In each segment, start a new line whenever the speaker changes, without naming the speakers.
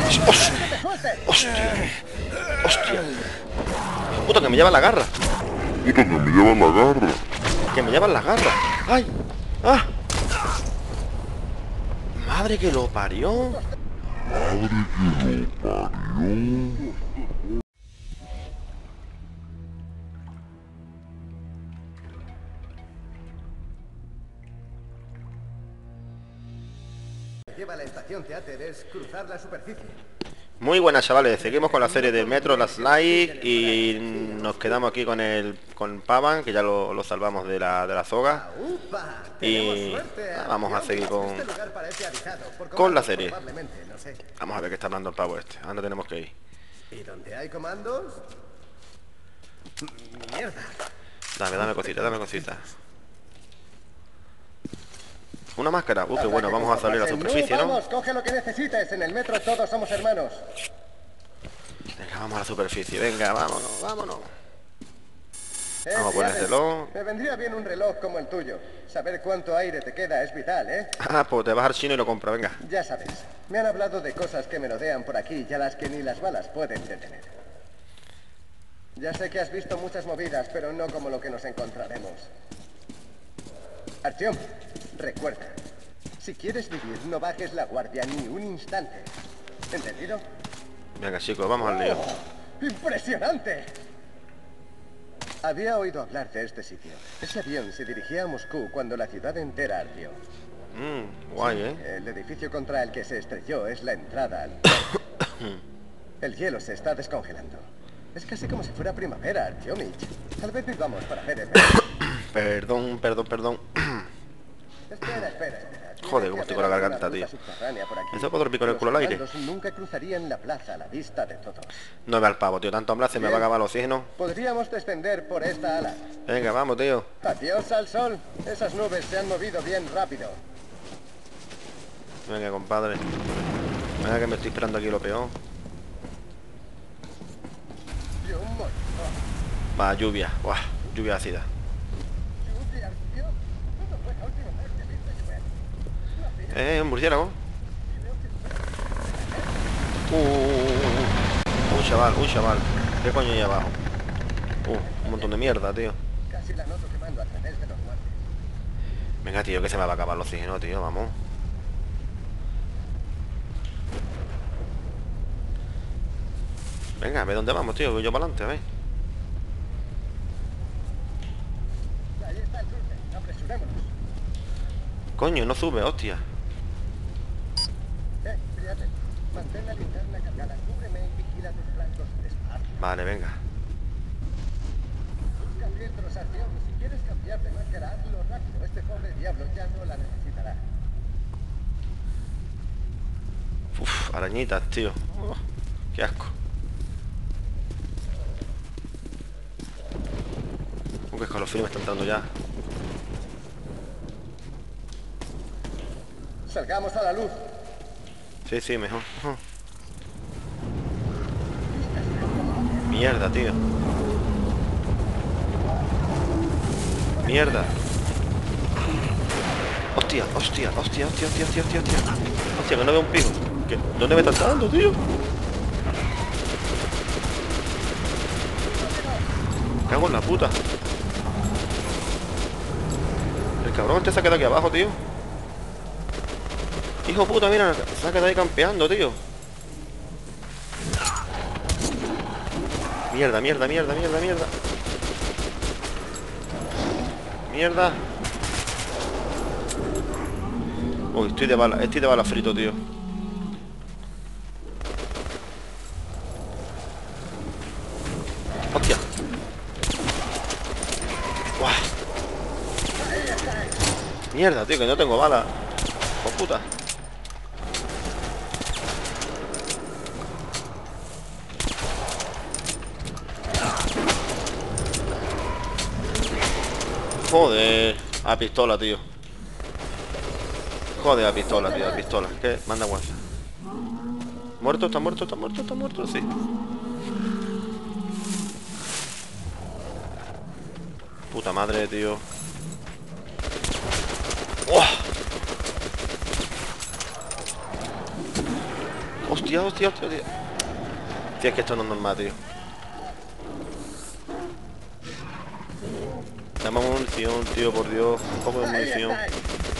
¡Hostia! ¡Hostia! ¡Puta, que me lleva la garra!
Puta, que me llevan la garra.
¡Que me llevan la garra! ¡Ay! ¡Ah! ¡Madre que lo parió!
Madre que lo parió.
Lleva a la estación Theater es cruzar la superficie.
Muy buenas, chavales, seguimos con la serie del Metro Last Light y nos quedamos aquí con Pavan, que ya lo salvamos de la soga.
¡Upa!
Y vamos a seguir con la serie. Vamos a ver qué está hablando el pavo este. ¿A dónde tenemos que ir?
¿Y dónde hay comandos? ¡Mierda!
Dame cosita, dame cosita. Una máscara. Qué bueno, vamos a salir a la superficie, ¿no?
Vamos, coge lo que necesites. En el metro todos somos hermanos.
Venga, vamos a la superficie. Venga, vámonos, vámonos. Vamos a ponérselo.
Me vendría bien un reloj como el tuyo. Saber cuánto aire te queda es vital, ¿eh?
Ah, pues te vas al chino y lo compra, venga.
Ya sabes, me han hablado de cosas que merodean por aquí y a las que ni las balas pueden detener. Ya sé que has visto muchas movidas, pero no como lo que nos encontraremos. Artyom, recuerda, si quieres vivir, no bajes la guardia ni un instante. ¿Entendido?
Venga, chicos, vamos al lío.
¡Oh! ¡Impresionante! Había oído hablar de este sitio. Ese avión se dirigía a Moscú cuando la ciudad entera ardió.
Guay, ¿eh?
El edificio contra el que se estrelló es la entrada al... El hielo se está descongelando. Es casi como si fuera primavera, Artyomich. Tal vez vivamos para ver el...
Perdón.
Espera.
Joder, cómo estoy con la garganta, tío. Eso puedo pico en el culo al aire.
Nunca cruzarían la plaza a la vista de todos.
No ve al pavo, tío. Tanto hablar se me va a acabar el oxígeno.
Podríamos descender por esta ala.
Venga, vamos, tío.
Adiós al sol. Esas nubes se han movido bien rápido.
Venga, compadre. Venga, que me estoy esperando aquí lo peor. Va, lluvia. Buah, lluvia ácida. Un murciélago. Un chaval. ¿Qué coño hay abajo? Un montón de mierda, tío. Venga, tío, que se me va a acabar el oxígeno, tío, vamos. Venga, a ver dónde vamos, tío. Voy yo para adelante, a ver. Coño, no sube, hostia.
Mantén la linterna cargada, cúbreme y vigila tus flancos despacio.
Vale, venga.
Busca filtros, Artyom. Si quieres cambiar de máscara, hazlo rápido. Este pobre diablo ya no la necesitará.
Uf, arañitas, tío. Qué asco. Qué escalofrío me está entrando ya.
Salgamos a la luz.
Sí, mejor. Mierda, tío. Mierda. Hostia. Hostia, que no veo un pico. ¿Dónde me estás dando, tío? Me cago en la puta. El cabrón este se ha quedado aquí abajo, tío. Hijo de puta, mira, se ha quedado ahí campeando, tío. Mierda. Uy, estoy de bala frito, tío. Hostia. Buah. Mierda, tío, que no tengo bala. Por puta. Joder, a pistola, tío. Joder, a pistola, tío, a pistola. ¿Qué? Manda guanza. ¿Muerto? ¿Está muerto? Sí. Puta madre, tío. ¡Oh! Hostia, hostia, hostia, tío. Tío, es que esto no es normal, tío. Dame munición, tío, por Dios. Un poco de
Ahí
munición.
estáis.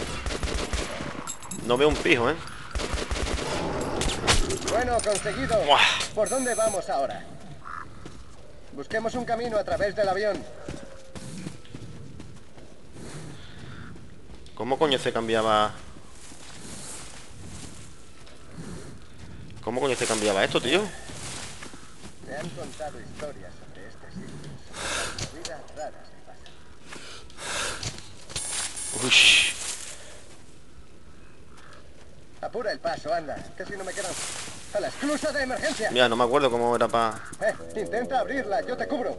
No veo un pijo, ¿eh?
Bueno, conseguido.
Buah.
¿Por dónde vamos ahora? Busquemos un camino a través del avión.
¿Cómo coño se cambiaba? ¿Cómo coño se cambiaba esto, tío?
Me han contado historias sobre este sitio. Las vidas raras que pasan.
Uy.
Apura el paso, anda. Casi no me quedan. ¡A la esclusa de emergencia!
Mira, no me acuerdo cómo era para...
Intenta abrirla, yo te cubro.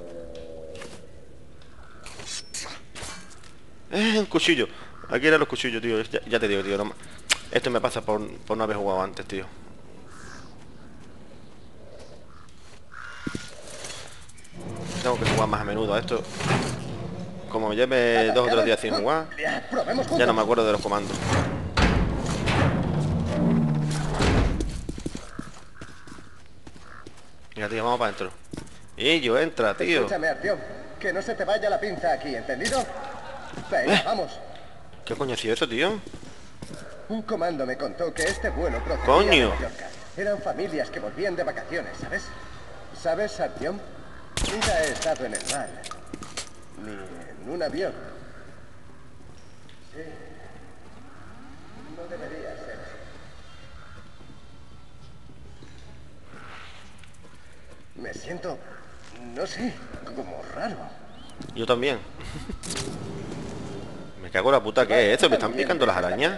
Un cuchillo. Aquí eran los cuchillos, tío. Ya te digo, tío. Esto me pasa por no haber jugado antes, tío. Tengo que jugar más a menudo a esto. Como me lleve 2 o 3 días sin jugar,
Probemos juntos.
ya no me acuerdo de los comandos. Mira, tío, vamos para adentro. Y yo entra, tío.
Escúchame, Artyom. Que no se te vaya la pinza aquí, ¿entendido? Venga, vamos.
¿Qué coño ha sido eso, tío?
Un comando me contó que este vuelo procedía
¡Coño!
de Mallorca. Eran familias que volvían de vacaciones, ¿sabes? ¿Sabes, Artyom? Nunca he estado en el mar. Ni en un avión. Sí. No debería ser así. Me siento, no sé, como raro.
Yo también. Me cago en la puta, ¿qué es esto? ¿Me están picando las arañas?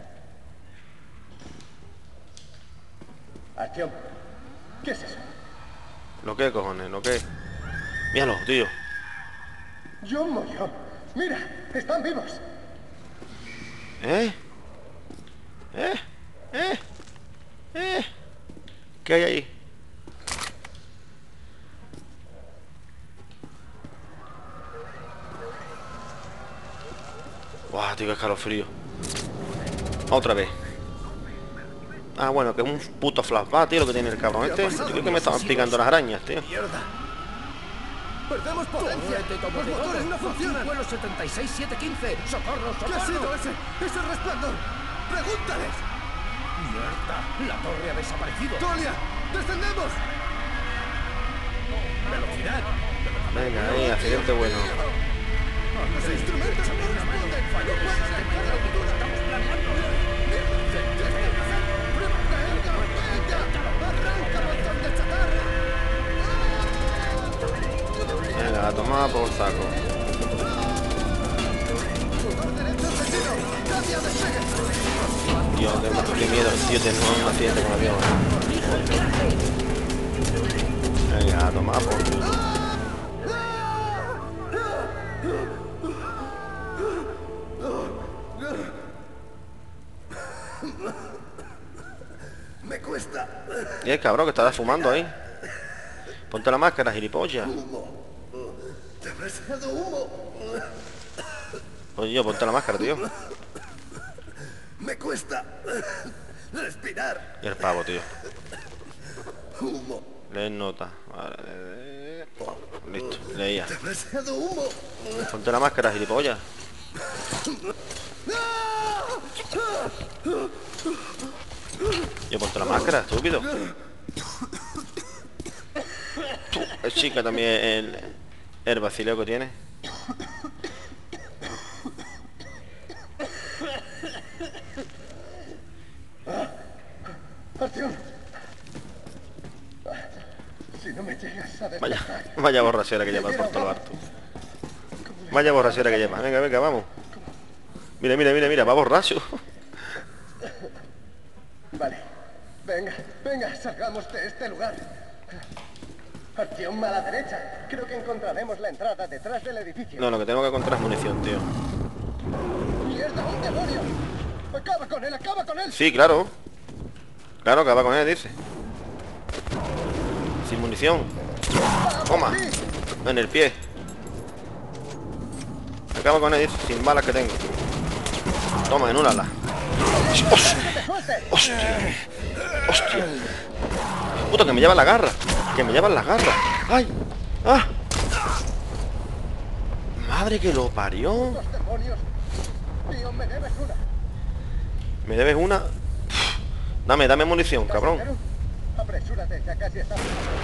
Artyom, ¿qué es eso?
¿Lo qué, cojones? ¿Lo qué? Míralo, tío.
John murió. Mira, están vivos.
¿Eh? ¿Qué hay ahí? Buah, tío, qué escalofrío. Otra vez. Ah, bueno, que es un puto flashback, tío, lo que tiene el cabrón este. Yo creo que me estaban picando las arañas, tío.
¡Perdemos potencia! ¡Los motores no funcionan!
Vuelo 76715. ¡Socorro, socorro!
¿Qué ha sido ese? ¡Ese resplandor! ¡Pregúntales!
¡Mierda! La torre ha desaparecido.
¡Tolia! ¡Descendemos!
¡Velocidad!
Venga, ahí, accidente bueno.
¡Los instrumentos no responden! ¡No pueden alcanzar la altura! ¡Estamos planeando! ¡Arranca, montón de chatarra!
Venga, a tomar por saco.
¡Motor derecho encendido! ¡Cambia despegue!
Dios, qué miedo, tío, tengo un accidente con el avión. Venga, a tomar por culo.
¡Me cuesta!
Y el cabrón que estaba fumando ahí. Ponte la máscara, gilipollas.
¡Te habrás echado humo!
Oye, ponte la máscara, tío.
¡Me cuesta! ¡Respirar!
Y el pavo, tío.
¡Humo!
Leer nota. Vale. Listo, leía.
¡Te habrás echado humo!
Ponte la máscara, gilipollas. Yo ponte la máscara, estúpido. Tú, es chica también el vacileo que tiene.
¡Artyom! Si no me llegas a
Vaya,
despertar...
vaya borrachera que llevas por todo lo harto. Vaya borrachera que llevas. Venga, venga, vamos. Mira, mira, mira, mira, va borracho.
Vale. Venga, venga, salgamos de este lugar. Artyom, a la derecha. Creo que encontraremos la entrada detrás del edificio.
No, lo que tengo que encontrar es munición, tío.
¡Mierda, un demonio! ¡Acaba con él, acaba con él!
Sí, claro. Claro, acaba con él, dice. Sin munición. Toma. En el pie. Acaba con él, dice. Sin balas que tengo. Toma, en un ala. ¡Hostia! ¡Hostia! ¡Hostia! ¡Puta, que me llevan la garra! ¡Que me llevan la garra! ¡Ay! ¡Ah! ¡Madre que lo parió!
¡Los demonios! Tío, me debes una.
¿Me debes una? Dame munición, cabrón.
Apresúrate, ya casi estamos.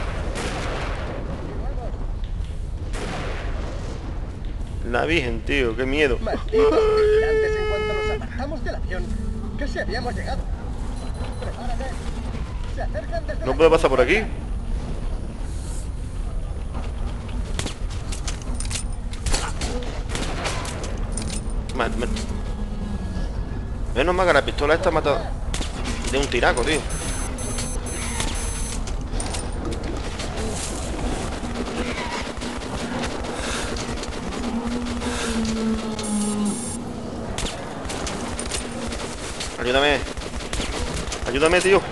La virgen, tío, qué miedo.
Malditos vigilantes, en cuanto nos apartamos del avión, casi habíamos llegado. Prepárate. Se acercan desde
¿No
la
puedo pasar por aquí? Menos mal que la pistola esta mata de un tiraco, tío. Ayúdame. Ayúdame, tío.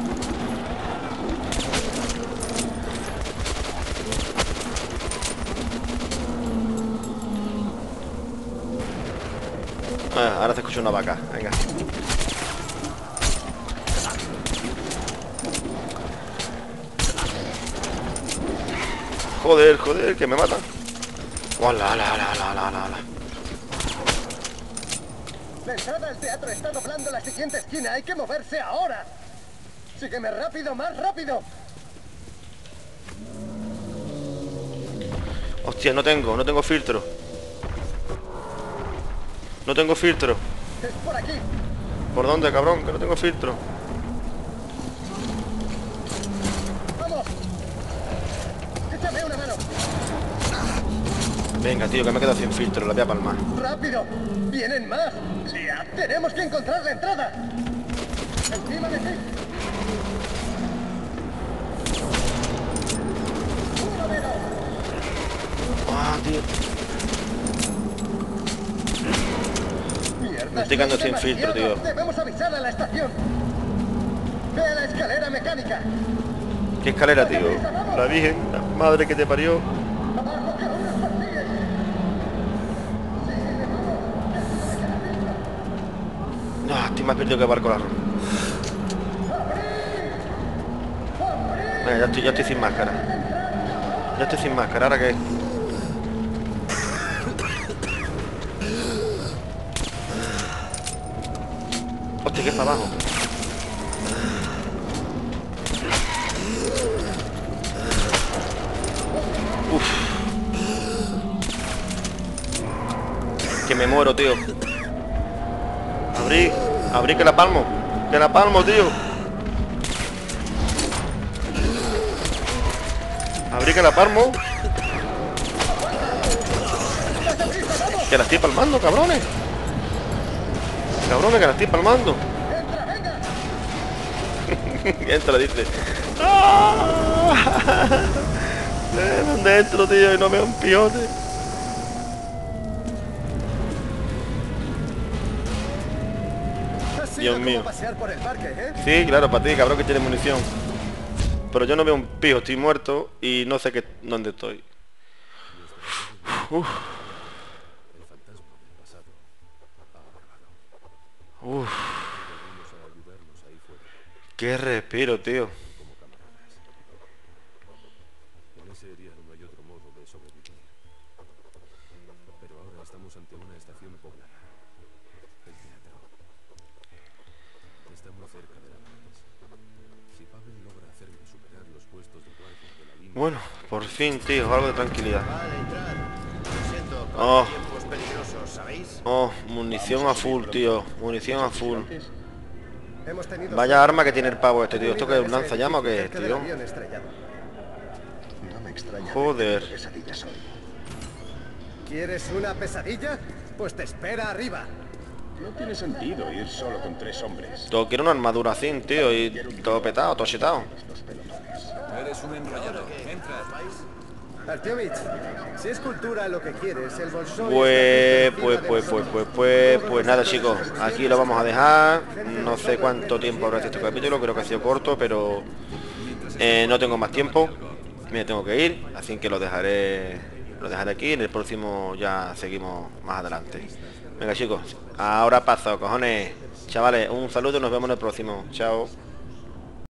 Ah, ahora te escucho una vaca. Venga. Joder, joder, que me matan. ¡Hola, la!
La entrada al teatro está doblando la siguiente esquina. Hay que moverse ahora. Sígueme rápido, más rápido.
Hostia, no tengo filtro. No tengo filtro.
Es por aquí.
¿Por dónde, cabrón? Que no tengo filtro.
Vamos. Échame una mano.
Venga, tío, que me he quedado sin filtro. La voy a palmar.
Rápido. Vienen más. Lia, tenemos que encontrar la entrada. Encima de ti. Uno menos.
Ah, tío.
Mierda,
Me estoy quedando sin
demasiado.
filtro, tío.
Debemos avisar a la estación. Ve a la escalera mecánica.
¿Qué escalera, tío? La virgen, la madre que te parió.
Abajo, que aún nos persiguen.
No, estoy más perdido que barco largo. Venga, ya estoy sin máscara. Ya estoy sin máscara, ¿ahora qué? Hostia, que es para abajo. Uf. Que me muero, tío. Abrí que la palmo. Que la palmo, tío. Abrí que la palmo. Que la estoy palmando, cabrones. Cabrones, que la estoy palmando. Entra, dice. ¡Ah! Dentro, tío, y no me da un piote.
Ha sido
Dios
como
mío.
pasear por el parque, ¿eh?
Sí, claro, para ti, cabrón, que tiene munición. Pero yo no veo un pijo, estoy muerto y no sé dónde estoy. Uf. Uf. Qué respiro, tío.
En ese día no hay otro modo de sobrevivir. Pero ahora estamos ante una estación poblada. El teatro. Está muy cerca de la marquesa. Si Pavel logra hacerme superar los puestos de guardia de la línea...
Bueno, por fin, tío, algo de tranquilidad.
Vale, entrad. Lo siento, con
Oh.
tiempos peligrosos, ¿sabéis?
Oh, munición a full, tío. Munición a full.
Hemos tenido
Vaya arma que tiene el pavo este, tío. ¿Esto qué es un lanzallamas o qué es,
cerca del
tío?
avión estrellado.
No me extraña.
Joder.
Pesadillas hoy.
¿Quieres una pesadilla? Pues te espera arriba.
No tiene sentido ir solo con 3 hombres.
Todo quiere una armadura así, tío. Y todo petado, todo chetado.
Eres un enrollado. Entra.
Artyomich, si es cultura lo que quieres, el Bolshoi...
Pues nada, chicos, aquí lo vamos a dejar. No sé cuánto tiempo habrá este capítulo, creo que ha sido corto, pero no tengo más tiempo. Me tengo que ir, así que lo dejaré aquí. En el próximo ya seguimos más adelante. Venga, chicos, ahora paso, cojones. Chavales, un saludo y nos vemos en el próximo. Chao.